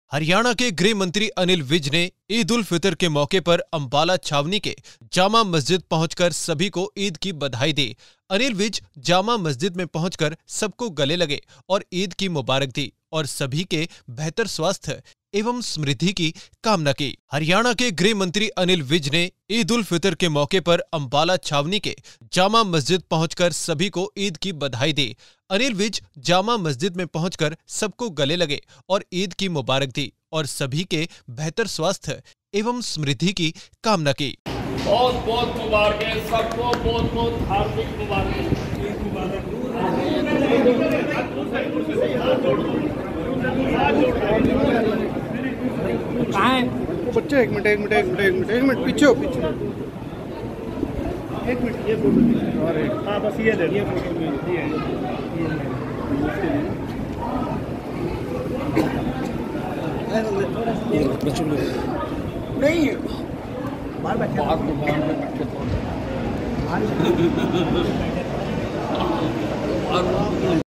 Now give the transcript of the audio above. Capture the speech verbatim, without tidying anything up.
हरियाणा के गृह मंत्री अनिल विज ने ईद उल फितर के मौके पर अंबाला छावनी के जामा मस्जिद पहुंचकर सभी को ईद की बधाई दी। अनिल विज जामा मस्जिद में पहुंचकर सबको गले लगे और ईद की मुबारक दी और सभी के बेहतर स्वास्थ्य एवं समृद्धि की कामना की। हरियाणा के गृह मंत्री अनिल विज ने ईद उल फितर के मौके पर अंबाला छावनी के जामा मस्जिद पहुंचकर सभी को ईद की बधाई दी। अनिल विज जामा मस्जिद में पहुंचकर सबको गले लगे और ईद की मुबारक दी और सभी के बेहतर स्वास्थ्य एवं समृद्धि की कामना की। बहुत बहुत मुबारक सबको, बहुत बहुत हार्दिक मुबारक। कहाँ है बच्चे? एक मिनट एक मिनट एक मिनट एक मिनट एक मिनट पीछे हो, पीछे एक मिनट। ये फोटो और एक हाँ बस ये ले ये फोटो ये नहीं बाहर बैठे बाहर